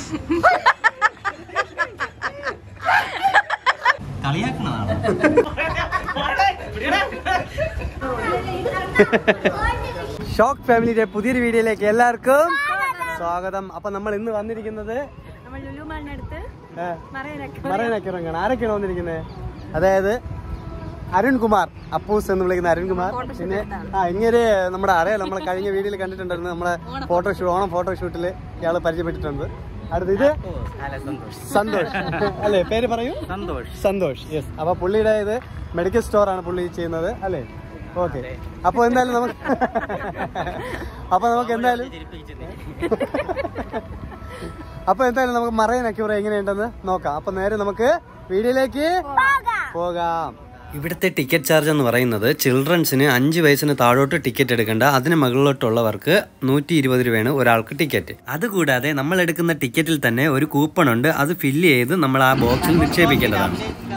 Shock ഫാമിലിയുടെ പുതിയൊരു വീഡിയോയിലേക്ക് എല്ലാവർക്കും സ്വാഗതം. അപ്പൊ നമ്മൾ ഇന്ന് വന്നിരിക്കുന്നത് മറൈനക്കിറങ്ങാണ്. ആരൊക്കെയാണ് വന്നിരിക്കുന്നത്? അതായത് അരുൺകുമാർ, അപ്പൂസ് എന്ന് വിളിക്കുന്ന അരുൺകുമാർ. പിന്നെ ഇങ്ങനെ നമ്മുടെ അറിയാം, നമ്മൾ കഴിഞ്ഞ വീഡിയോയിൽ കണ്ടിട്ടുണ്ടായിരുന്നു. നമ്മളെ ഓണം ഫോട്ടോഷൂട്ടില് ഇയാള് പരിചയപ്പെട്ടിട്ടുണ്ട്. അടുത്ത ഇത് സന്തോഷ് അല്ലേ? പേര് പറയൂ. സന്തോഷ്. യെസ്. അപ്പൊ പുള്ളിയുടെ ഇത് മെഡിക്കൽ സ്റ്റോർ ആണ് പുള്ളി ചെയ്യുന്നത് അല്ലേ? ഓക്കെ. അപ്പൊ എന്തായാലും നമുക്ക് നമുക്ക് മറൈൻ അക്യൂറ എങ്ങനെയുണ്ടെന്ന് നോക്കാം. അപ്പൊ നേരെ നമുക്ക് വീഡിയോയിലേക്ക് പോകാം. ഇവിടുത്തെ ടിക്കറ്റ് ചാർജ് എന്ന് പറയുന്നത് ചിൽഡ്രൻസിന് 5 വയസ്സിന് താഴോട്ട് ടിക്കറ്റ് എടുക്കേണ്ട, അതിന് മുകളിലോട്ടുള്ളവർക്ക് 120 രൂപയാണ് ഒരാൾക്ക് ടിക്കറ്റ്. അതുകൂടാതെ നമ്മൾ എടുക്കുന്ന ടിക്കറ്റിൽ തന്നെ ഒരു കൂപ്പൺ ഉണ്ട്. അത് ഫില്ല് ചെയ്ത് നമ്മൾ ആ ബോക്സിൽ നിക്ഷേപിക്കേണ്ടതാണ്.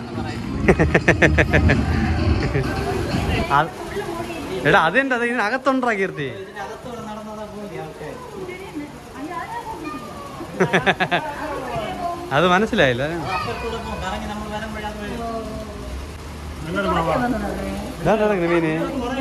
എടാ അതെന്താ ഇതിനകത്തുണ്ടാ കീർത്തി? അത് മനസ്സിലായില്ല. മീന്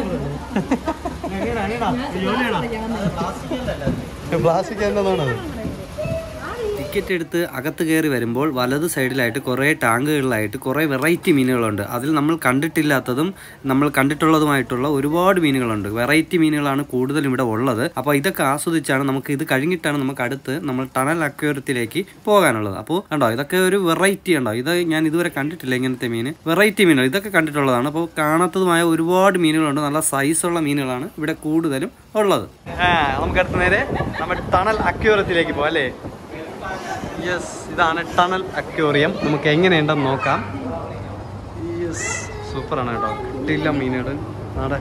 പ്ലാസ്റ്റിക് എന്താണത്? ടിക്കറ്റ് എടുത്ത് അകത്ത് കയറി വരുമ്പോൾ വലത് സൈഡിലായിട്ട് കുറേ ടാങ്കുകളിലായിട്ട് കുറേ വെറൈറ്റി മീനുകളുണ്ട്. അതിൽ നമ്മൾ കണ്ടിട്ടില്ലാത്തതും നമ്മൾ കണ്ടിട്ടുള്ളതുമായിട്ടുള്ള ഒരുപാട് മീനുകളുണ്ട്. വെറൈറ്റി മീനുകളാണ് കൂടുതലും ഇവിടെ ഉള്ളത്. അപ്പോൾ ഇതൊക്കെ ആസ്വദിച്ചാണ് നമുക്ക് ഇത് കഴിഞ്ഞിട്ടാണ് നമുക്ക് അടുത്ത് നമ്മൾ ടണൽ അക്വേറിയത്തിലേക്ക് പോകാനുള്ളത്. അപ്പോൾ കണ്ടോ, ഇതൊക്കെ ഒരു വെറൈറ്റി ഉണ്ടോ? ഇത് ഞാൻ ഇതുവരെ കണ്ടിട്ടില്ല ഇങ്ങനത്തെ മീൻ. വെറൈറ്റി മീനുകൾ ഇതൊക്കെ കണ്ടിട്ടുള്ളതാണ്. അപ്പോൾ കാണാത്തതുമായ ഒരുപാട് മീനുകളുണ്ട്. നല്ല സൈസുള്ള മീനുകളാണ് ഇവിടെ കൂടുതലും ഉള്ളത്. നമുക്ക് അടുത്ത നേരെ നമ്മുടെ ടണൽ അക്വേറിയത്തിലേക്ക് പോകാം അല്ലേ? യെസ്, ഇതാണ് ടണൽ അക്വേറിയം. നമുക്ക് എങ്ങനെയുണ്ടെന്ന് നോക്കാം. യെസ്, സൂപ്പറാണ് കേട്ടോ. കിട്ടില്ല മീനുകൾ. അതെ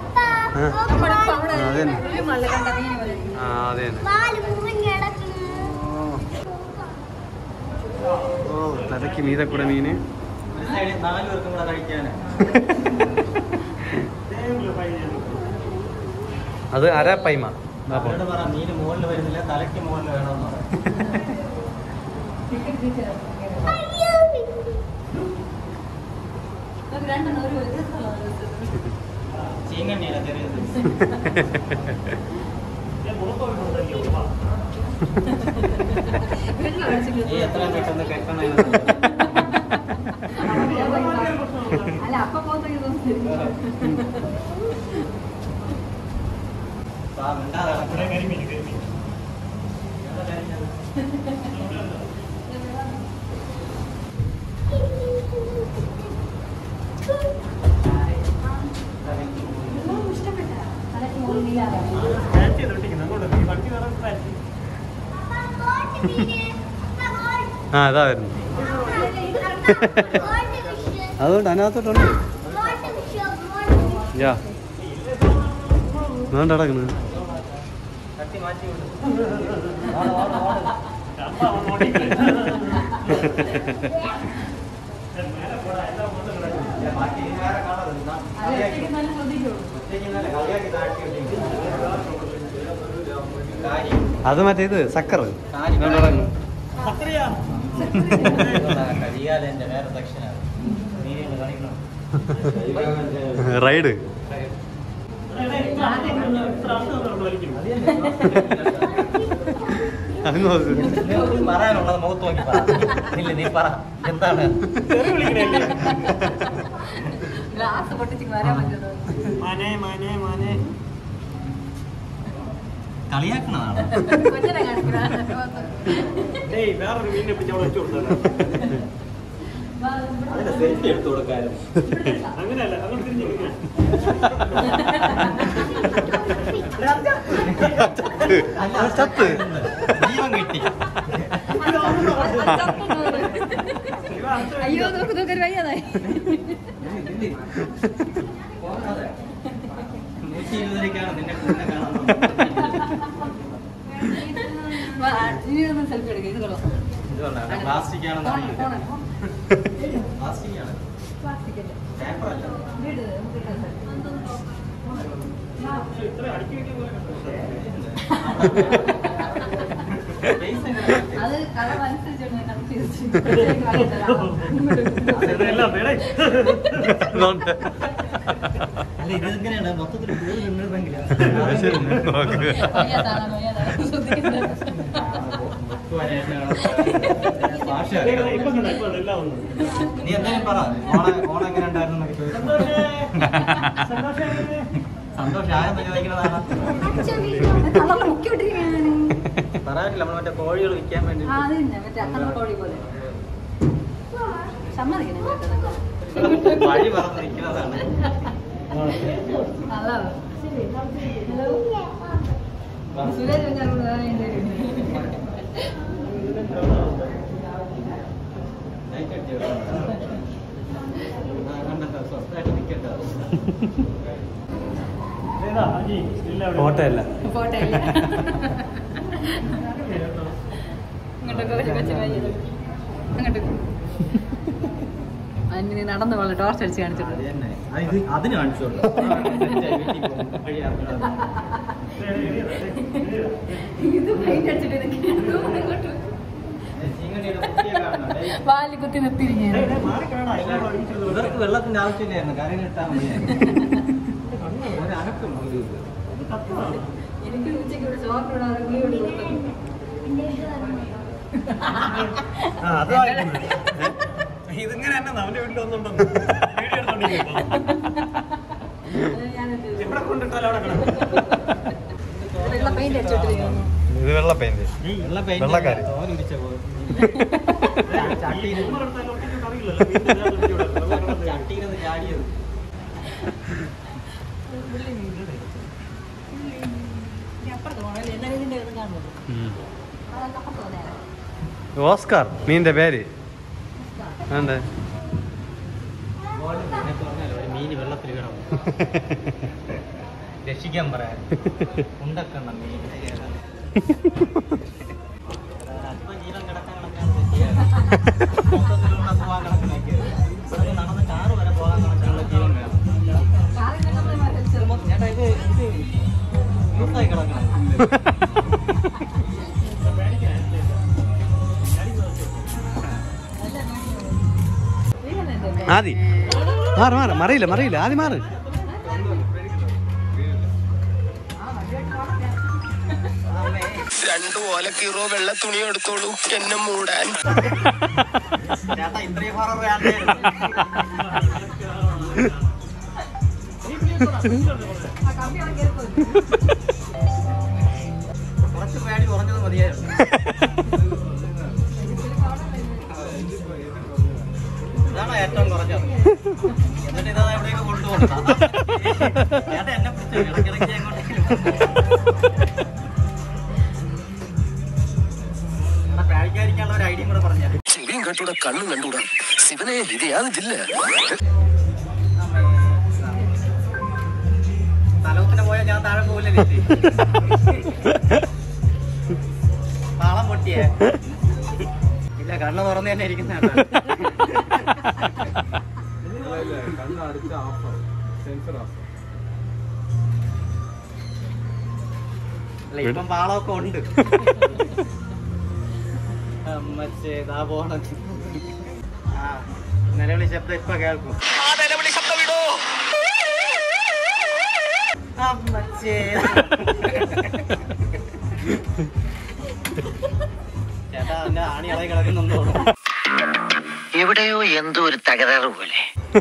ഓ, തലയ്ക്ക് മീതെ കൂടെ മീന്. അത് അരപ്പൈമ. ആ അതാ വരുന്നു. അതുകൊണ്ട് അതിനകത്തോട്ടുണ്ട് നടക്കുന്നത്. അത് മറ്റേത് സക്കർ റൈഡ്. പറയാനുള്ളത് മുഖത്ത് നോക്കി പറ. നീ പറ എന്താണ്? കളിയാക്കണതാണ്. വേറൊരു മീനിനെ പിടിച്ച് അവിടെ വെച്ചു കൊടുത്താൽ സെൽഫി എടുത്തു കൊടുക്കാനും അങ്ങനെയല്ല. അങ്ങനെ തിരിഞ്ഞു ചത്ത് ജീവൻ കിട്ടി. അയ്യോ നോക്ക് നോക്കാൻ വയ്യാതായി. 120 നിന്നെ സെൽഫി എടുക്കുക. ഇത് കൊള്ളാം. പ്ലാസ്റ്റിക് ആണെന്ന് അത് കളർ അനുസരിച്ചാണ് നീ എന്തായാലും പറ ഓണം എങ്ങനെ ഉണ്ടായിരുന്നു സന്തോഷം ആരെന്ന് ചോദിക്കുന്നതാണ്. പറയാനില്ല, നമ്മൾ മറ്റേ കോഴികൾ വിൽക്കാൻ വേണ്ടി വഴി പറഞ്ഞിരിക്കുന്നതാണ്. ഫോട്ടോ അല്ല അതിന് നടന്നു പോലെ ടോർച്ച് അടിച്ച് കാണിച്ചിട്ട് അതിന് കാണിച്ചോളൂ. വാലി കുത്തി നിർത്തിയിരിക്കുകയാണ്. ഇവർക്ക് വെള്ളത്തിന്റെ ആവശ്യമില്ലായിരുന്നു, കരയിൽ ഇട്ടാൽ മതിയായിരുന്നു. എനിക്ക് ഉച്ചയ്ക്ക് ഇവിടെ ചോറിനോട് ഇതിങ്ങനെ തന്നെ നമ്മുടെ വീട്ടിൽ ഒന്നുണ്ടോ പെയിന്റ് അടിച്ചോട്ടിരിക്കുന്നു. ഇത് വെള്ള പെയിന്റ് വെള്ളക്കാര് ഓസ്കാർ മീനിന്റെ പേര് എന്താ? മീന് വെള്ളത്തിൽ കിടന്നു രക്ഷിക്കാൻ പറയാൻ ഉണ്ടക്കണം മീൻ ജീവൻ കിടക്കാൻ പോകാൻ കണക്കിനാക്കിയത് നടന്ന് കാറ് വരെ പോകാൻ കണക്കിനുള്ള ജീവൻ വേണം. ചേട്ടാ ഇത് യൂസായി കിടക്കണം. ആദി മാറ് മറിയില്ല ആദ്യം മാറ്. രണ്ടു ഓലക്കീറോ വെള്ള തുണി എടുത്തോളൂ എന്നെ മൂടാൻ. ചേട്ടാ ഇത്രയും ഹൊറർ വേണ്ടേ? കുറച്ച് പേടി കുറഞ്ഞത് മതിയായിരുന്നു. ഇതാണ് ഏറ്റവും കുറഞ്ഞത്. എന്നിട്ട് ഇതാ എവിടെയൊക്കെ കൊണ്ടുപോകും. ചേട്ടാ എന്നെ പിടിച്ചു ഇടയ്ക്കിടയ്ക്ക് അങ്ങോട്ടെങ്കിലും പേടിക്കാതിരിക്കാനുള്ള ഒരു ഐഡിയ കൂടെ പറഞ്ഞാൽ ചെവിയും കണ്ടൂടാ കണ്ണും കണ്ടൂടാ ശിവനെ ഇത് യാതില്ല. സ്ഥലത്തിന് പോയാൽ ഞാൻ താഴെ പോകില്ലേ? താളം പൊട്ടിയേ ഇല്ല, കണ്ണ് തുറന്ന് തന്നെ ഇരിക്കുന്ന അല്ല ഇപ്പം പാളമൊക്കെ ഉണ്ട്. മറ്റേതാ പോണം. ആ നിലവിളി ശബ്ദം ഇപ്പൊ കേൾക്കും. ആ നിലവിളി ശബ്ദം വിടോ. ചേട്ടാ എന്റെ ആണി ഇളകി കിടക്കുന്നുണ്ടോ? എവിടെയോ എന്തോ ഒരു തകരാറ് പോലെ.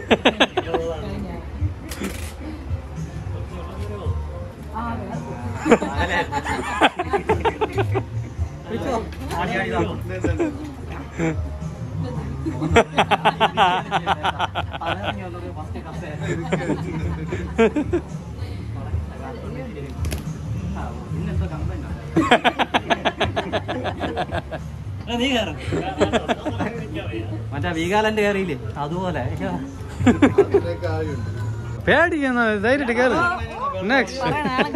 നീ കയറ മറ്റേ വീഗാലൻഡ് കയറിയില്ലേ അതുപോലെ പേടിക്കുന്ന ധൈര്യമായിട്ട് കയറി. നെക്സ്റ്റ്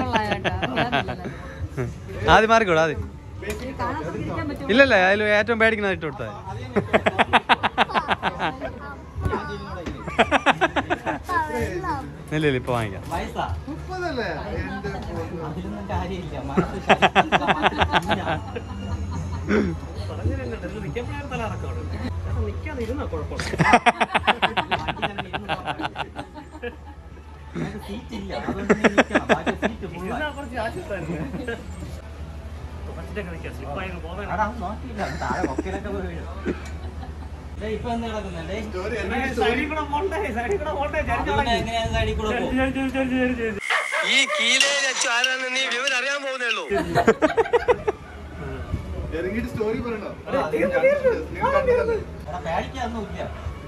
ആദ്യം മാറിക്കോളൂ. ആദ്യം ഇല്ലല്ലേ അതിൽ ഏറ്റവും പേടിക്കുന്ന ഇട്ട് കൊടുത്താൽ ഇല്ല ഇപ്പൊ വാങ്ങിക്കാം. ഈ കീലയിൽ അച്ചു ആരാന്ന് നീ വിവരം അറിയാൻ പോകുന്നേ ഉള്ളൂ. സ്റ്റോറി പറയണോ? പേടിക്കൊന്നുമില്ല.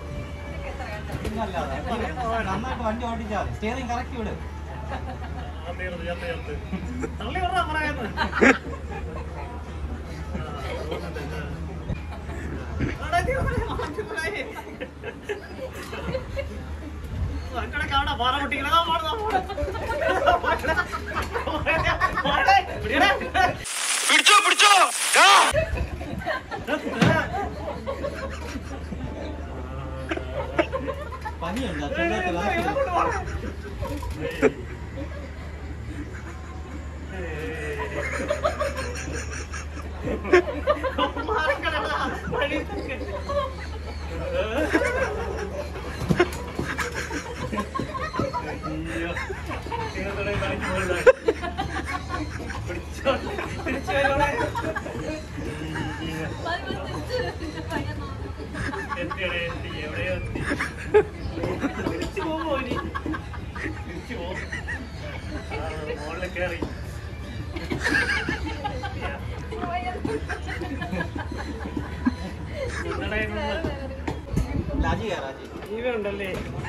നന്നായിട്ട് വണ്ടി ഓടിച്ചാൽ സ്റ്റിയറിംഗ് കറക്റ്റ് വിട്. പിടിച്ചോ പിടിച്ചോ. പനിയുണ്ടോ? ഉണ്ടല്ലേ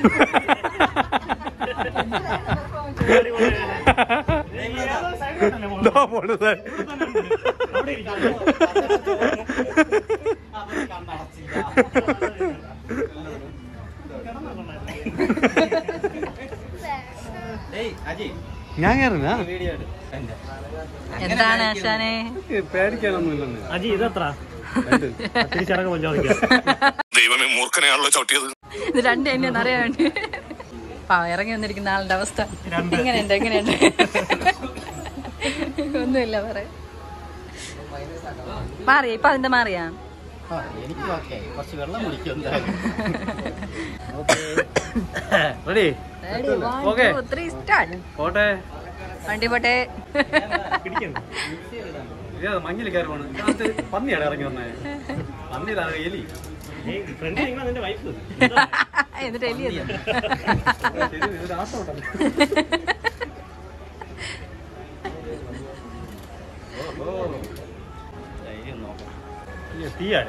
ഞാൻ കയറുന്ന എന്താണ് ആശാനെ? പേടിക്കാനൊന്നുമില്ലെന്ന്. അജി ഇതെത്ര തിരിച്ചടക്കം ദൈവമേ മൂർഖനെയാണല്ലോ ചവിട്ടിയത്. ഇത് രണ്ട് എന്നെ അറിയാൻ വേണ്ടി ഇറങ്ങി വന്നിരിക്കുന്ന ആളുടെ അവസ്ഥ എങ്ങനെയുണ്ട്? ഒന്നുമില്ല പറയാ. മാറിയ ഇപ്പൊ അതിന്റെ മാറിയാ? എനിക്ക് കുറച്ച് വെള്ളം കുടിക്കും. റെഡി പോട്ടെ വണ്ടി പോട്ടെ. മഞ്ഞിൽ കയറി പോണ്. പന്നിയാണ് ഇറങ്ങി വന്നേ. പന്നിയിലാണ് എലി. എന്നിട്ട് എലി തീയാടേ.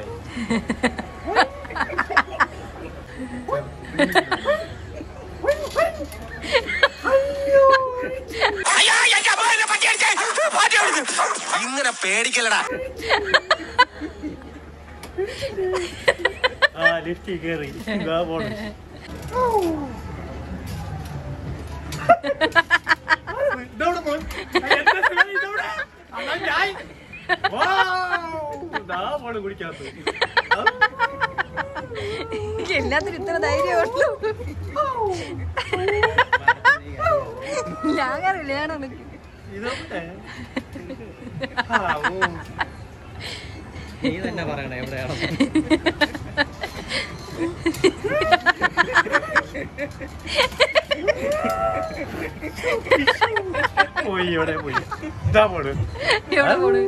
ഇങ്ങനെ പേടിക്കലടാ. ലിഫ്റ്റിൽ കയറി പോണു. കുടിക്കാത്ത എല്ലാത്തിനും ഇത്ര ധൈര്യമുള്ളൂ. ഞാൻ കയറില്ല. ഞാനൊന്ന് നീ തന്നെ പറയണേ എവിടെയാണോ? പോയി എവിടെ പോയി? ഇതാ പോണ്. എവിടെ പോണ്?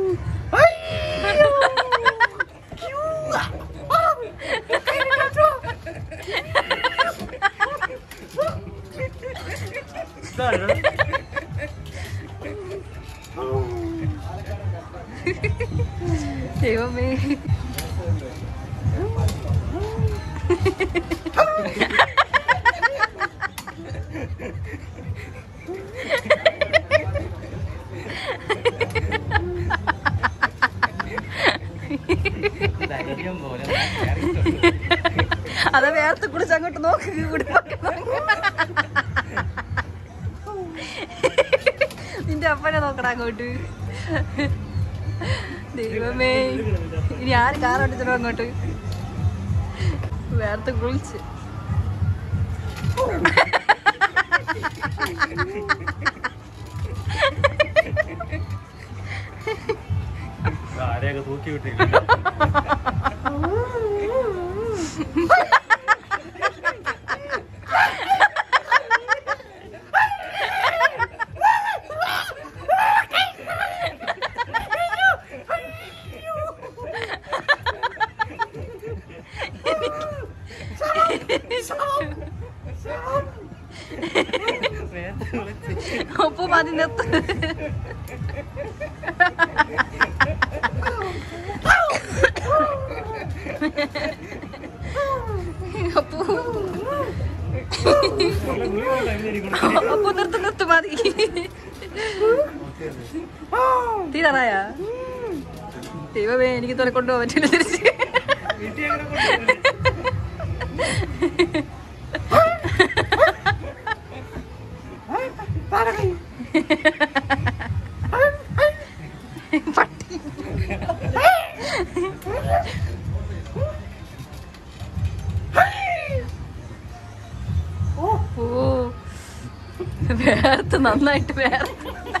ദൈവമേ. അത വേർത്ത് കുടിച്ച് അങ്ങോട്ട് നോക്ക്. നിന്റെ അപ്പനെ നോക്കടാ അങ്ങോട്ട്. ദൈവമേ, ഇനി ആര് കാർ ഓടിച്ചിട്ടോ അങ്ങോട്ട്? വേർത്ത് കുളിച്ച് തലയൊക്കെ തൂക്കി വിട്ടില്ല. ഒപ്പ് മതി നിർത്ത്. ഒപ്പ് നിർത്ത് മതി. തീരാറായ ദൈവമേ, എനിക്ക് തുറ കൊണ്ടുപോകാൻ പറ്റില്ല തിരിച്ച്. വേർത്ത് നന്നായിട്ട് വേർത്ത്.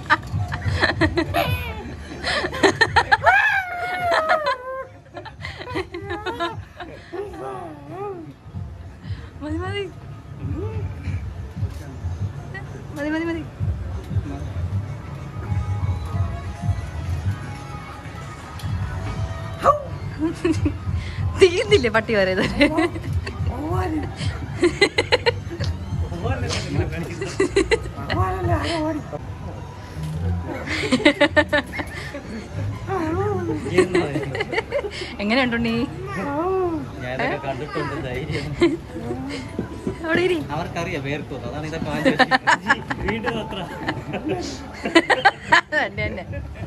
മതി മതി മതി മതി മതി. തീർന്നില്ലേ പട്ടി വരെ? എങ്ങനെയുണ്ടോ? കണ്ടിട്ടുണ്ട് ധൈര്യം. അവർക്കറിയാം വേർക്കും, അതാണ് ഇതൊക്കെ വീണ്ടും അത്ര തന്നെ.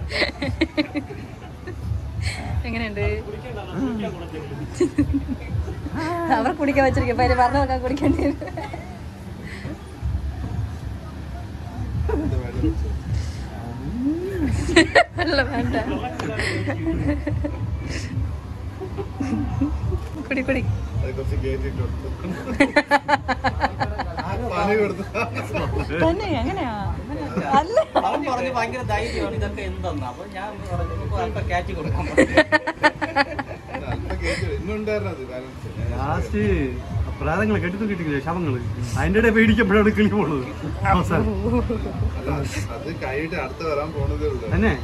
എങ്ങനെയുണ്ട്? അവർ കുടിക്കാൻ വെച്ചിരിക്കും. അപ്പൊ അതിന് പറഞ്ഞു നോക്കാൻ കുടിക്കേണ്ടി വരും. വെള്ളം വേണ്ട. കുടി കുടി. തന്നെ എങ്ങനെയാ? അല്ല പറഞ്ഞു ഭയങ്കര ധൈര്യമാണ് ഇതൊക്കെ എന്തെന്ന്. അപ്പൊ ഞാൻ അല്പം കാറ്റി കൊടുക്കാം. ലാസ്റ്റ് പ്രാതങ്ങളെ കെട്ടി കിട്ടിക്കില്ലേ ശവങ്ങള്, അതിന്റെ ഇടയിൽ പേടിക്കപ്പോഴാണ് കിളി പോണത് അവസാനം തന്നെ.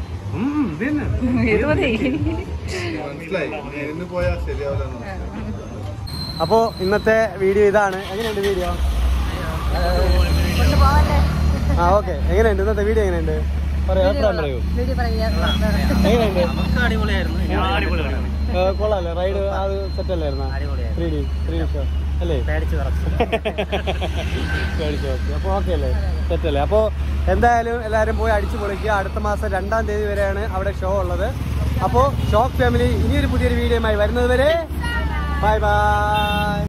അപ്പോ ഇന്നത്തെ വീഡിയോ ഇതാണ്. എങ്ങനെയുണ്ട് വീഡിയോ? ആ ഓക്കെ. എങ്ങനെയുണ്ട് ഇന്നത്തെ വീഡിയോ? എങ്ങനെയുണ്ട് പറയൂ, അഭിപ്രായം പറയൂ. എങ്ങനെയുണ്ട്? കൊള്ളാല്ലേ? റൈഡ് അത് സെറ്റ് അല്ലായിരുന്നോ? 3D ഷോ അല്ലേ? പേടിച്ചു. ഓക്കെ. അപ്പോൾ ഓക്കെ അല്ലേ? സെറ്റ് അല്ലേ? അപ്പോൾ എന്തായാലും എല്ലാവരും പോയി അടിച്ചു പൊളിക്കുക. അടുത്ത മാസം 2-ാം തീയതി വരെയാണ് അവിടെ ഷോ ഉള്ളത്. അപ്പോൾ ഷോക്ക് ഫാമിലി ഇനിയൊരു പുതിയൊരു വീഡിയോയുമായി വരുന്നത് വരെ ബൈ ബൈ.